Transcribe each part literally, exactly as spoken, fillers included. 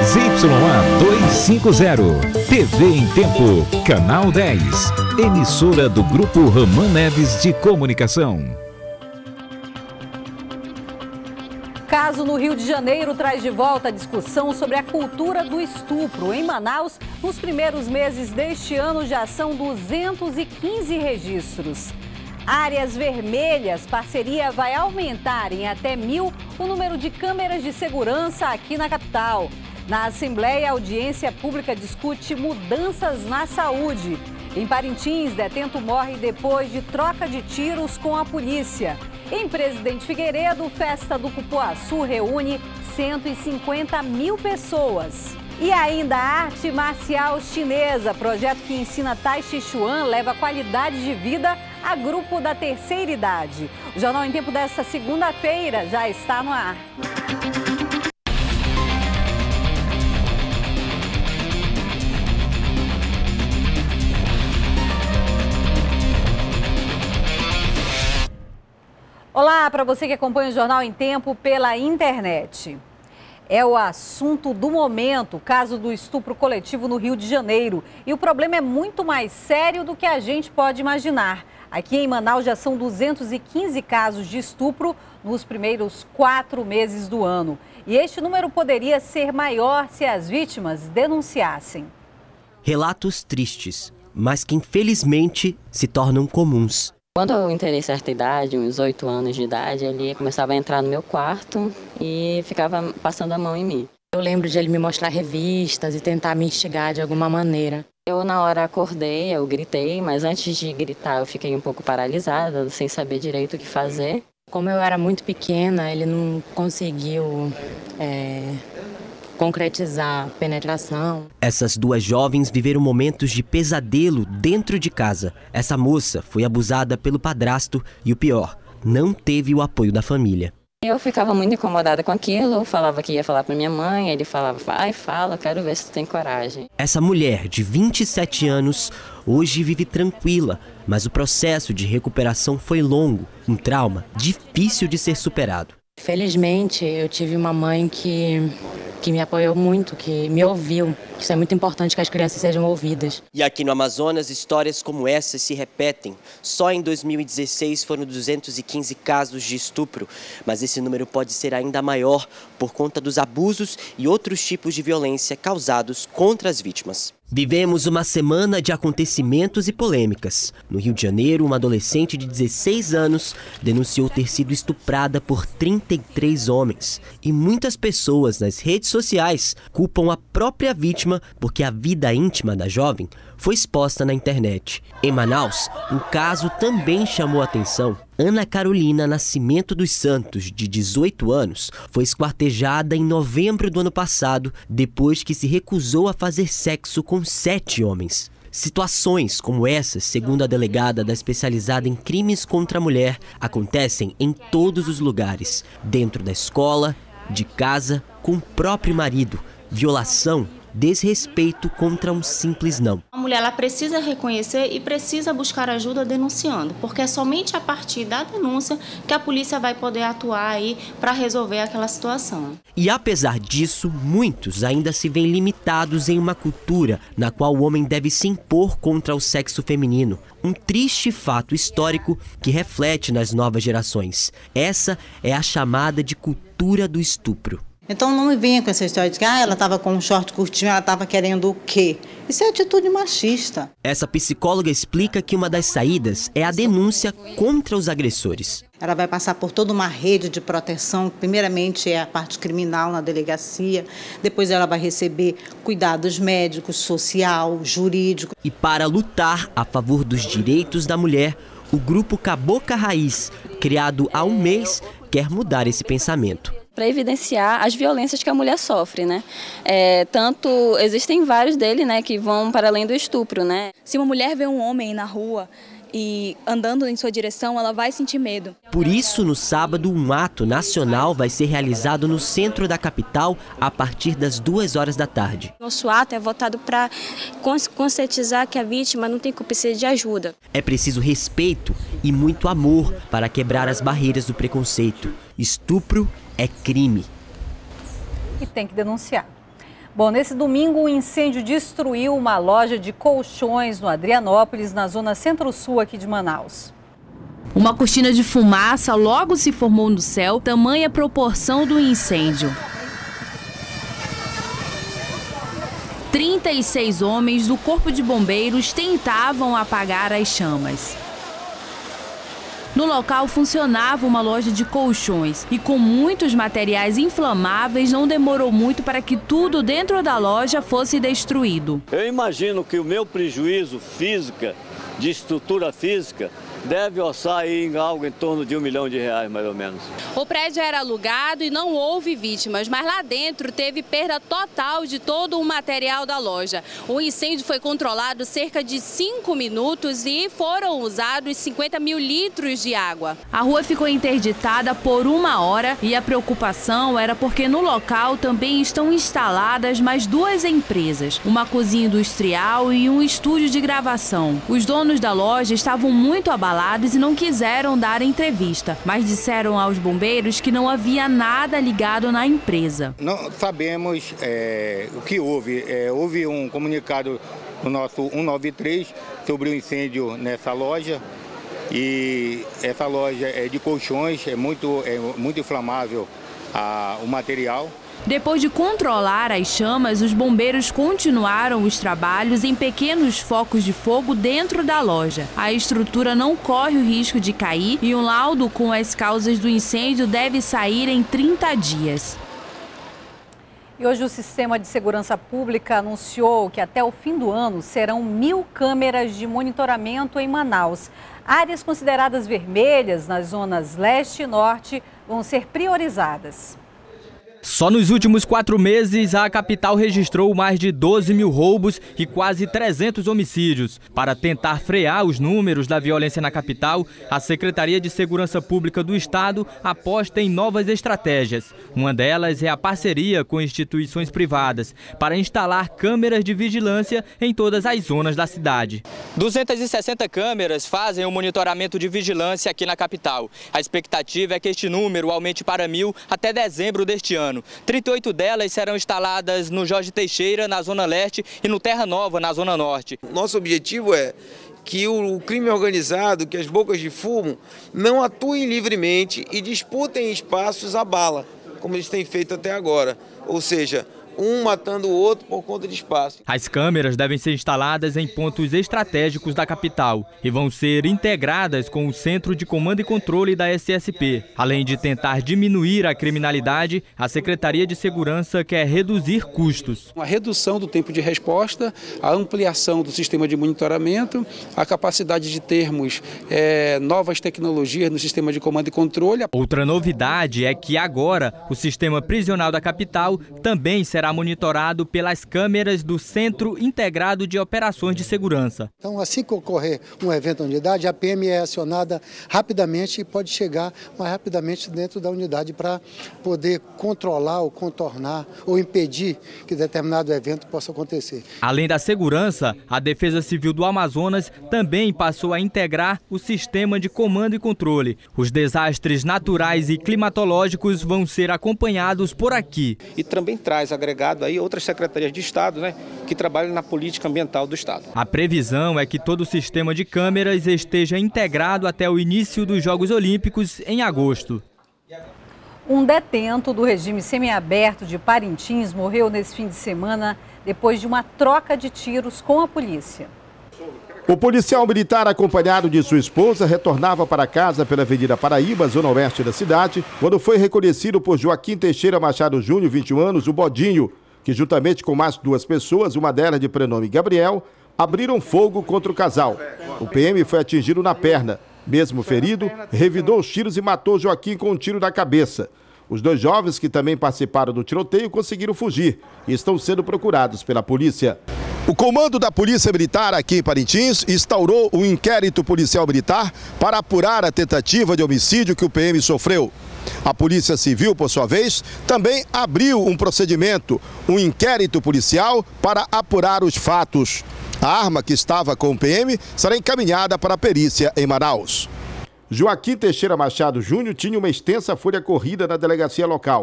Y A duzentos e cinquenta, T V em Tempo, Canal dez, emissora do Grupo Roman Neves de Comunicação. Caso no Rio de Janeiro traz de volta a discussão sobre a cultura do estupro. Em Manaus, nos primeiros meses deste ano já são duzentos e quinze registros. Áreas vermelhas, parceria vai aumentar em até mil o número de câmeras de segurança aqui na capital. Na Assembleia, a audiência pública discute mudanças na saúde. Em Parintins, detento morre depois de troca de tiros com a polícia. Em Presidente Figueiredo, festa do Cupuaçu reúne cento e cinquenta mil pessoas. E ainda a arte marcial chinesa, projeto que ensina Tai Chi Chuan, leva qualidade de vida a grupo da terceira idade. O Jornal em Tempo desta segunda-feira já está no ar. Olá para você que acompanha o Jornal em Tempo pela internet. É o assunto do momento, o caso do estupro coletivo no Rio de Janeiro. E o problema é muito mais sério do que a gente pode imaginar. Aqui em Manaus já são duzentos e quinze casos de estupro nos primeiros quatro meses do ano. E este número poderia ser maior se as vítimas denunciassem. Relatos tristes, mas que infelizmente se tornam comuns. Quando eu entrei em certa idade, uns oito anos de idade, ele começava a entrar no meu quarto e ficava passando a mão em mim. Eu lembro de ele me mostrar revistas e tentar me instigar de alguma maneira. Eu, na hora, acordei, eu gritei, mas antes de gritar eu fiquei um pouco paralisada, sem saber direito o que fazer. Como eu era muito pequena, ele não conseguiu é, concretizar a penetração. Essas duas jovens viveram momentos de pesadelo dentro de casa. Essa moça foi abusada pelo padrasto e o pior, não teve o apoio da família. Eu ficava muito incomodada com aquilo, eu falava que ia falar para minha mãe, ele falava, vai, fala, quero ver se tu tem coragem. Essa mulher de vinte e sete anos hoje vive tranquila, mas o processo de recuperação foi longo, um trauma difícil de ser superado. Felizmente, eu tive uma mãe que, que me apoiou muito, que me ouviu. Isso é muito importante que as crianças sejam ouvidas. E aqui no Amazonas, histórias como essas se repetem. Só em dois mil e dezesseis foram duzentos e quinze casos de estupro, mas esse número pode ser ainda maior por conta dos abusos e outros tipos de violência causados contra as vítimas. Vivemos uma semana de acontecimentos e polêmicas. No Rio de Janeiro, uma adolescente de dezesseis anos denunciou ter sido estuprada por trinta e três homens. E muitas pessoas nas redes sociais culpam a própria vítima porque a vida íntima da jovem foi exposta na internet. Em Manaus, um caso também chamou a atenção. Ana Carolina Nascimento dos Santos, de dezoito anos, foi esquartejada em novembro do ano passado, depois que se recusou a fazer sexo com sete homens. Situações como essas, segundo a delegada da especializada em crimes contra a mulher, acontecem em todos os lugares. Dentro da escola, de casa, com o próprio marido. Violação, desrespeito contra um simples não. A mulher ela precisa reconhecer e precisa buscar ajuda denunciando, porque é somente a partir da denúncia que a polícia vai poder atuar aí para resolver aquela situação. E apesar disso, muitos ainda se veem limitados em uma cultura na qual o homem deve se impor contra o sexo feminino. Um triste fato histórico que reflete nas novas gerações. Essa é a chamada de cultura do estupro. Então não me venha com essa história de que ah, ela estava com um short curtinho, ela estava querendo o quê? Isso é atitude machista. Essa psicóloga explica que uma das saídas é a denúncia contra os agressores. Ela vai passar por toda uma rede de proteção, primeiramente é a parte criminal na delegacia, depois ela vai receber cuidados médicos, social, jurídico. E para lutar a favor dos direitos da mulher, o grupo Cabocla Raiz, criado há um mês, quer mudar esse pensamento. Para evidenciar as violências que a mulher sofre, né? É, tanto existem vários deles, né, que vão para além do estupro, né? Se uma mulher vê um homem na rua e andando em sua direção, ela vai sentir medo. Por isso, no sábado, um ato nacional vai ser realizado no centro da capital a partir das duas horas da tarde. Nosso ato é voltado para conscientizar que a vítima não tem que precisar de ajuda. É preciso respeito e muito amor para quebrar as barreiras do preconceito. Estupro é crime. E tem que denunciar. Bom, nesse domingo, um incêndio destruiu uma loja de colchões no Adrianópolis, na zona centro-sul aqui de Manaus. Uma cortina de fumaça logo se formou no céu, tamanha proporção do incêndio. trinta e seis homens do Corpo de Bombeiros tentavam apagar as chamas. No local funcionava uma loja de colchões e com muitos materiais inflamáveis não demorou muito para que tudo dentro da loja fosse destruído. Eu imagino que o meu prejuízo físico, de estrutura física, deve orçar aí em algo em torno de um milhão de reais, mais ou menos. O prédio era alugado e não houve vítimas, mas lá dentro teve perda total de todo o material da loja. O incêndio foi controlado cerca de cinco minutos e foram usados cinquenta mil litros de água. A rua ficou interditada por uma hora e a preocupação era porque no local também estão instaladas mais duas empresas, uma cozinha industrial e um estúdio de gravação. Os donos da loja estavam muito abalados e não quiseram dar entrevista, mas disseram aos bombeiros que não havia nada ligado na empresa. Não sabemos é, o que houve. É, houve um comunicado no nosso cento e noventa e três sobre o incêndio nessa loja. E essa loja é de colchões, é muito, é muito inflamável a, o material. Depois de controlar as chamas, os bombeiros continuaram os trabalhos em pequenos focos de fogo dentro da loja. A estrutura não corre o risco de cair e um laudo com as causas do incêndio deve sair em trinta dias. E hoje o Sistema de Segurança Pública anunciou que até o fim do ano serão mil câmeras de monitoramento em Manaus. Áreas consideradas vermelhas nas zonas leste e norte vão ser priorizadas. Só nos últimos quatro meses, a capital registrou mais de doze mil roubos e quase trezentos homicídios. Para tentar frear os números da violência na capital, a Secretaria de Segurança Pública do Estado aposta em novas estratégias. Uma delas é a parceria com instituições privadas para instalar câmeras de vigilância em todas as zonas da cidade. duzentas e sessenta câmeras fazem o monitoramento de vigilância aqui na capital. A expectativa é que este número aumente para mil até dezembro deste ano. trinta e oito delas serão instaladas no Jorge Teixeira, na Zona Leste, e no Terra Nova, na Zona Norte. Nosso objetivo é que o crime organizado, que as bocas de fumo, não atuem livremente e disputem espaços à bala, como eles têm feito até agora. Ou seja, um matando o outro por conta de espaço. As câmeras devem ser instaladas em pontos estratégicos da capital e vão ser integradas com o Centro de Comando e Controle da S S P. Além de tentar diminuir a criminalidade, a Secretaria de Segurança quer reduzir custos. A redução do tempo de resposta, a ampliação do sistema de monitoramento, a capacidade de termos é, novas tecnologias no sistema de comando e controle. Outra novidade é que agora o sistema prisional da capital também será monitorado pelas câmeras do Centro Integrado de Operações de Segurança. Então, assim que ocorrer um evento na unidade, a P M é acionada rapidamente e pode chegar mais rapidamente dentro da unidade para poder controlar ou contornar ou impedir que determinado evento possa acontecer. Além da segurança, a Defesa Civil do Amazonas também passou a integrar o sistema de comando e controle. Os desastres naturais e climatológicos vão ser acompanhados por aqui. E também traz agregado aí outras secretarias de Estado, né, que trabalham na política ambiental do Estado. A previsão é que todo o sistema de câmeras esteja integrado até o início dos Jogos Olímpicos em agosto. Um detento do regime semiaberto de Parintins morreu nesse fim de semana depois de uma troca de tiros com a polícia. O policial militar, acompanhado de sua esposa, retornava para casa pela Avenida Paraíba, zona oeste da cidade, quando foi reconhecido por Joaquim Teixeira Machado Júnior, vinte e um anos, o Bodinho, que juntamente com mais duas pessoas, uma delas de prenome Gabriel, abriram fogo contra o casal. O P M foi atingido na perna. Mesmo ferido, revidou os tiros e matou Joaquim com um tiro na cabeça. Os dois jovens que também participaram do tiroteio conseguiram fugir e estão sendo procurados pela polícia. O comando da Polícia Militar aqui em Parintins instaurou um inquérito policial militar para apurar a tentativa de homicídio que o P M sofreu. A Polícia Civil, por sua vez, também abriu um procedimento, um inquérito policial para apurar os fatos. A arma que estava com o P M será encaminhada para a perícia em Manaus. Joaquim Teixeira Machado Júnior tinha uma extensa folha corrida na delegacia local.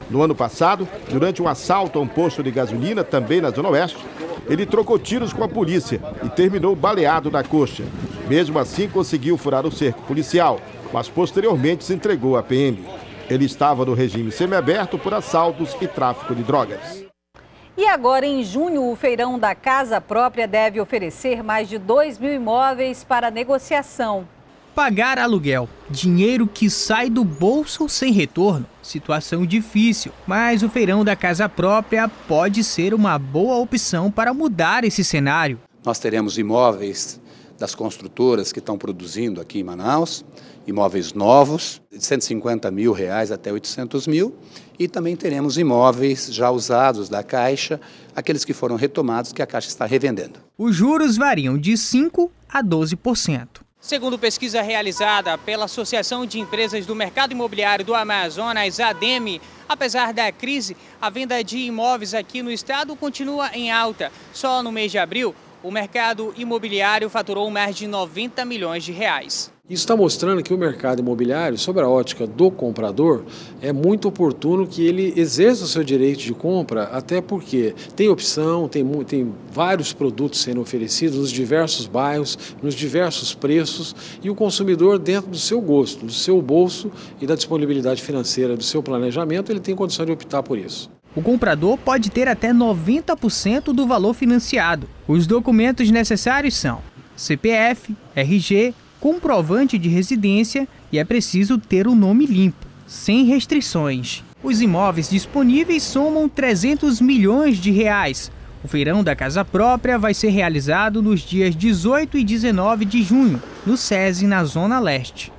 No ano passado, durante um assalto a um posto de gasolina, também na Zona Oeste, ele trocou tiros com a polícia e terminou baleado na coxa. Mesmo assim, conseguiu furar o cerco policial, mas posteriormente se entregou à P M. Ele estava no regime semiaberto por assaltos e tráfico de drogas. E agora, em junho, o feirão da Casa Própria deve oferecer mais de dois mil imóveis para negociação. Pagar aluguel, dinheiro que sai do bolso sem retorno, situação difícil, mas o feirão da Casa Própria pode ser uma boa opção para mudar esse cenário. Nós teremos imóveis das construtoras que estão produzindo aqui em Manaus, imóveis novos, de cento e cinquenta mil reais até oitocentos mil, e também teremos imóveis já usados da Caixa, aqueles que foram retomados que a Caixa está revendendo. Os juros variam de cinco a doze por cento. Segundo pesquisa realizada pela Associação de Empresas do Mercado Imobiliário do Amazonas, ADEME, apesar da crise, a venda de imóveis aqui no estado continua em alta. Só no mês de abril, o mercado imobiliário faturou mais de noventa milhões de reais. Isso está mostrando que o mercado imobiliário, sob a ótica do comprador, é muito oportuno que ele exerça o seu direito de compra, até porque tem opção, tem, tem vários produtos sendo oferecidos nos diversos bairros, nos diversos preços, e o consumidor, dentro do seu gosto, do seu bolso e da disponibilidade financeira do seu planejamento, ele tem condição de optar por isso. O comprador pode ter até noventa por cento do valor financiado. Os documentos necessários são C P F, R G, comprovante de residência e é preciso ter o nome limpo, sem restrições. Os imóveis disponíveis somam trezentos milhões de reais. O feirão da Casa Própria vai ser realizado nos dias dezoito e dezenove de junho, no SESI, na Zona Leste.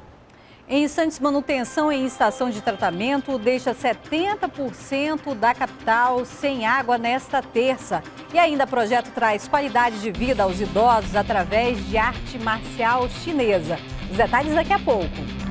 Em instantes, manutenção em estação de tratamento deixa setenta por cento da capital sem água nesta terça. E ainda o projeto traz qualidade de vida aos idosos através de arte marcial chinesa. Os detalhes daqui a pouco.